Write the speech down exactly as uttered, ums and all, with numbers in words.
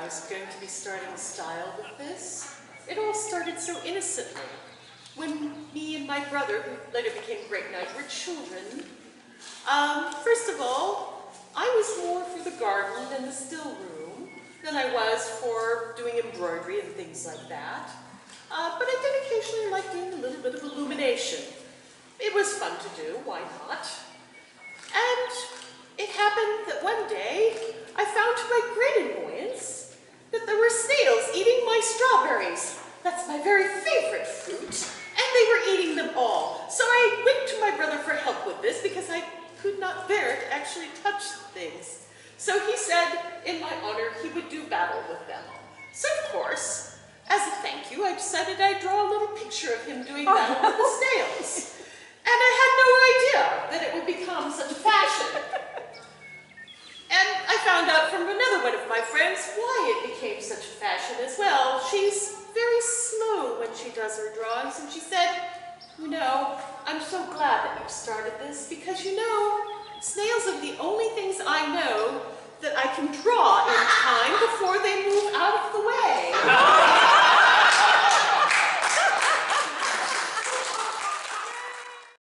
I was going to be starting a style with this. It all started so innocently. When me and my brother, who later became Great Knight, were children, um, first of all, I was more for the garden and the still room than I was for doing embroidery and things like that. Uh, but I did occasionally like doing a little bit of illumination. It was fun to do, why not? And it happened that one day, I found to my great annoyance that there were snails eating my strawberries. That's my very favorite fruit, and they were eating them all. So I went to my brother for help with this because I could not bear to actually touch things. So he said, in my honor, he would do battle with them. So of course, as a thank you, I decided I'd draw a little picture of him doing battle with the snails. And I had no idea that it would become such a fashion. And I found out from another one of my friends why it became such a fashion as well. She's very slow when she does her drawings, and she said, you know, I'm so glad that you started this because, you know, snails are the only things I know that I can draw in time before